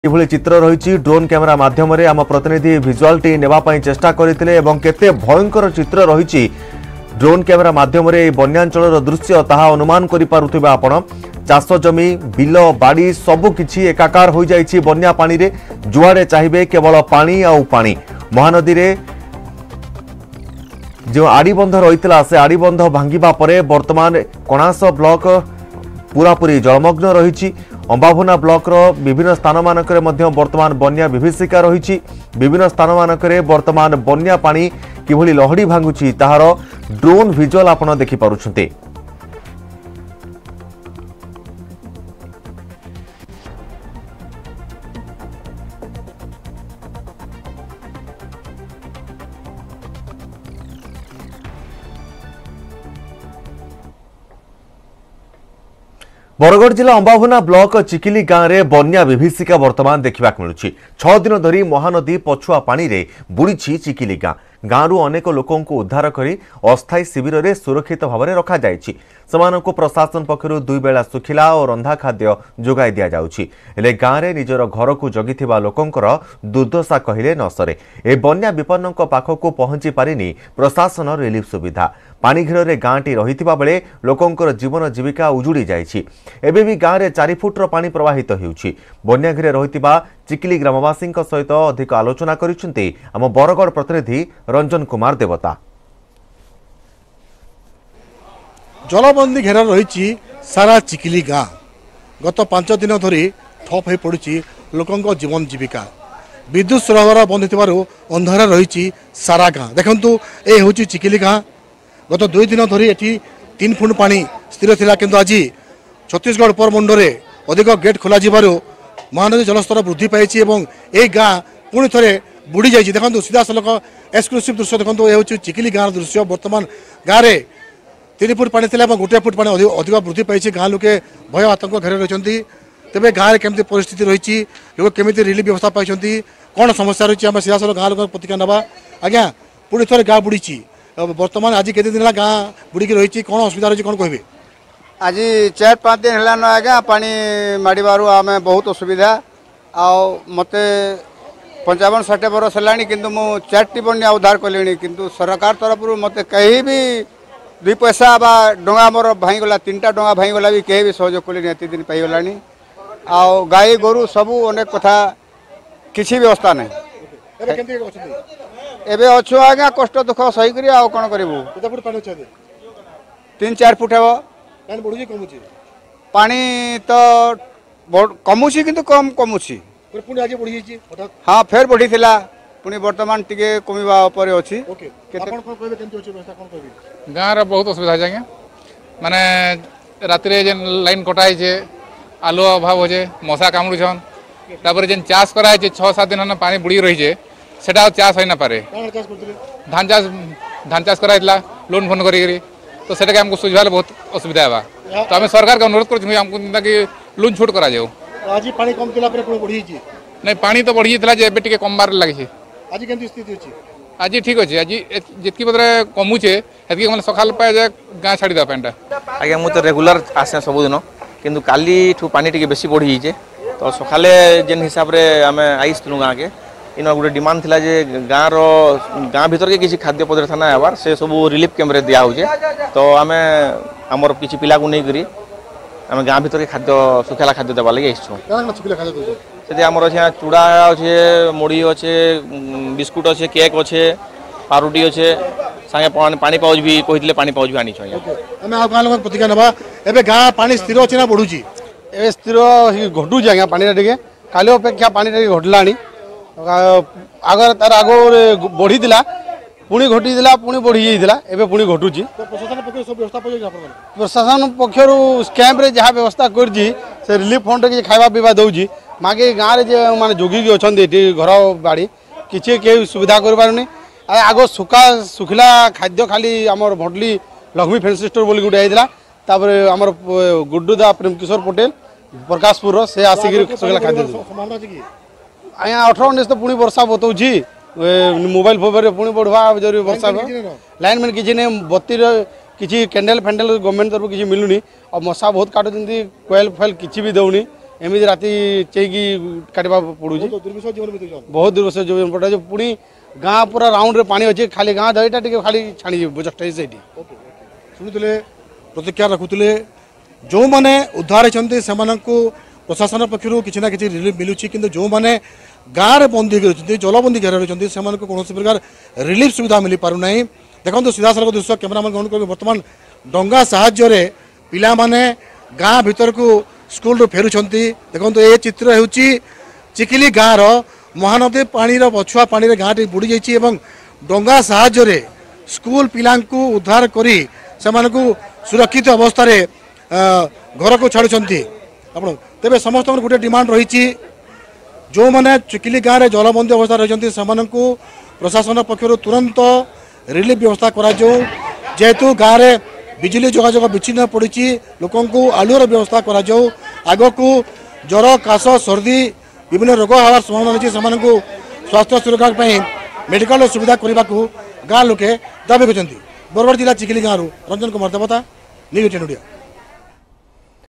किभली चित्र रही drone camera माध्यम आम प्रतिनिधि भिजुआल टी नेबाई चेष्टा करते केते भयंकर चित्र रही ड्रोन कैमेरा माध्यम बन्यांचल दृश्य ताहा अनुमान करें आपण चाष जमी बिल बाड़ी सबकि एकाकार हो जाइए बन्या पानी रे जुआड़े चाहिए केवल पानी आउ पानी महानदी रे जो आड़ीबंध रही से आड़ीबंध भांगा पर बर्तमान कणास ब्लॉक पूरापूरी जलमग्न रही अंबाभुना ब्लॉकर विभिन्न स्थान मानक बर्तमान बन्या विभीषिका रही विभिन्न स्थान मानक बर्तमान बन्या पानी किभली लहड़ी भांगुची ताहार ड्रोन विजुअल आपण देखि पारुछन्ते। बरगढ़ जिला अंबाभुना ब्लॉक चिकिली गांव में बन्या विभीषिका वर्तमान देखा मिलूँ 6 दिन धरी महानदी पछुआ पानी रे बुड़ी चिकिली गांव अनेक लोकों उद्धार करी अस्थायी शिविर में सुरक्षित भाव में रखा जायछि। समानकु प्रशासन पक्षरु 2 बेला सुखिला और रंधा खाद्य जोगाई दिया जाउछि। हेले गांव में निजर घर को जगिथिबा लोकंकर दुर्दशा कहिले न सरे। ए बन्या विपन्नक पाखकु पहुंची पारिनी प्रशासन रिलीफ सुविधा पानी घेर में गाँटी रही बेले लोकंकर जीवन जीविका उजुड़ी जाइछि। एबे भी गाँव में 4 फुटर पानी प्रवाहित होउछि। बन्या घेर रही चिकिली ग्रामवासी सहित अधिक आलोचना करिसेंती आम बरगढ़ प्रतिनिधि रंजन कुमार देवता। जलबंदी घेर रही सारा चिकिली गाँ गत 5 दिन धरी ठप हो पड़ी लोकों जीवन जीविका विद्युत सरबराह बंद हो अंधार रही सारा गाँ। देखु ये हूँ चिकिली गाँ गत 2 दिन धरी एटी 3 फुट पानी स्थिर थिला किंतु आज छत्तीसगढ़ उपरमुंडे अधिक गेट खोल महानदी जलस्तर वृद्धि पाई ए गाँ पुणी थे बुड़ी जाइए। देखो सीधा सलख एक्सक्लूसिव दृश्य देखो ये हूँ चिकिली गाँव दृश्य बर्तमान गाँव में 3 फुट पानी था 1 फुट पानी अधिक वृद्धि पाई गाँ लोके भय आतंक घेर रही। तेज गाँव में केमती परिस्थिति रही लोग केमी रिलीफ व्यवस्था पाई कौन समस्या रही आम सीधा सलख गाँ लोक प्रतिक्रिया नवा। आज्ञा पुणी थे गाँ बुड़ी बर्तमान आज केते दिन गाँ बुड़ी रही कौन असुविधा रही कौन कहे? आज 4-5 दिन है आज्ञा पानी माड़बार आम बहुत असुविधा मत 55-60 बरस है कि 4टी बन्या उद्धार कले किंतु सरकार तरफ मत कहीं भी 2 पैसा बा डोंगा मोर भाईगला 3टा डोंगा भाईगला भी कहीं भी सहयोग कले एत दिन पाईगला गाई गोरु सबू अनेक कथा किसी व्यवस्था नहीं एबे अच्छु आज्ञा कष्ट दुख सही करी आ कौन करूँ 3-4 फुट हे पानी तो कमुची किंतु कम कमुची हाँ फेर बढ़ी थिला पुणी बर्तमान टिके कमिबा उपरे अछि। गाँव रे बहुत असुविधा है माने राति रे जेन लाइन कटाई छे आलू अभाव होजे मशा कामुड़छन तापर जेन चाष कराय छे 6-7 दिन पानी बुड़ी रही छे सेटा चाष होई ना पारे। धान चाष कराइला लोन फोन करी तो सेटा हमको सुझाले बहुत असुविधा है तो आम सरकार का अनुरोध कर हमको कि लोन छूट करा जाओ। आज पानी कम थिला पर बढ़ी नहीं पानी तो बढ़ी था एबे टिके कमबार लगी आज केमती स्थिति अछि? आज ठीक अच्छे आज जितकी बदले कमुचे हेतकी माने सकाल पाए जाए गाँ छाड़ी दे पेंटा आज्ञा मु तो रेगुलर आसे सबुदिन किंतु काली ठू पानी टिके बेसी बढ़ी जाइए तो सकाले जेन हिसाब रे आमे आइसनु गाँ के इन गोटे डिमांड थिला जे गाँ भीतर के किसी खाद्य पदार्थ ना आवार से सब रिलीफ कैम्प रे दिया होजे तो आमे हमर किछि पिला को नहीं करी आमे गाँ भीतर के खाद्य सुखेला खाद्य देवा लगे आइछु। से आमर अच्छे चूड़ा अच्छे मुड़ी अच्छे बिस्कुट अच्छे केक अच्छे पारुटी अच्छे सांगे पानी पाउच भी कहते पानी पाउच भी आनी प्रतिक्रिया नवा एबे गाँ पानी स्थिर अच्छे ना बढ़ुची ए स्थिर घटुची आज्ञा पानी टे काली अपेक्षा पानी टे घटला आगर तार आग बढ़ी पुणी घटी पुणी बढ़ी जाता एवं पुणी घटुची प्रशासन पक्षर कैंप रे जहाँ व्यवस्था कर रिलीफ फंड किसी खावा पीवा दौर मागे गाँव में माने जोगी अच्छा घर बाड़ी किसी सुविधा कर आग सुखिला खाद्य खाली आमर भटली लक्ष्मी फैंसी स्टोर बोली गोटे होता आमर गुड्डूदा प्रेम किशोर पटेल प्रकाशपुर से आसिक सुखिला खाद्य आज्ञा 18-19 तो पुणी वर्षा बताऊँगी मोबाइल फोबाइल पुणी बढ़वा जरूरी वर्षा लाइन में किसी नहीं बत्ती किसी कैंडल फैंडल गवर्नमेंट तरफ किसी मिलूनी और मशा बहुत काटुंट कोयल फैल किसी भी दौनी एमती राति चेकी काटवा पड़ू बहुत दुर्विश जीवन पड़े पुणी गाँ पूरा राउंड रे पानी अच्छे खाली गाँ दईटा खाली छाणी जस्ट से शुणुले प्रतिक्रिया रखुले जो मैंने उद्धार होती प्रशासन पक्षर किसी ना कि रिलीफ मिलूँ कि जो मैंने गाँव में बंदी रही जलबंदी घेर रही से कौन प्रकार रिलीफ सुविधा मिल पारना। देखो सीधा सड़क दृश्य कैमेरामैन ग्रहण कर बर्तमान डंगा साहाय्य पिला माने गाँ भीतर को स्कूल फेरुंट। देखो ये चित्र हो चिकिली गाँव महानदी पानी पछुआ पानी गाँटी बुड़ी जाइए डंगा साहाय्य स्कूल पिला उद्धार करी सुरक्षित अवस्था घर को छाड़ुंट। आप तेरे समस्त गोटे डिमांड रही जो मैंने चिकिली गाँव में जलबंदी अवस्था रही प्रशासन पक्षर तुरंत रिलीफ व्यवस्था करा जेहेतु गाँव में बिजली जोगाजोग विच्छिन्न पड़ी लोक आलुर व्यवस्था करा आग को ज्वर काश सर्दी विभिन्न रोग हवार संभावना रही से स्वास्थ्य सुरक्षा मेडिकल सुविधा करने को गाँव लोके दाबी कर। बरगढ़ जिला चिकिली गाँव रंजन कुमार देवता, न्यूज 18 इंडिया।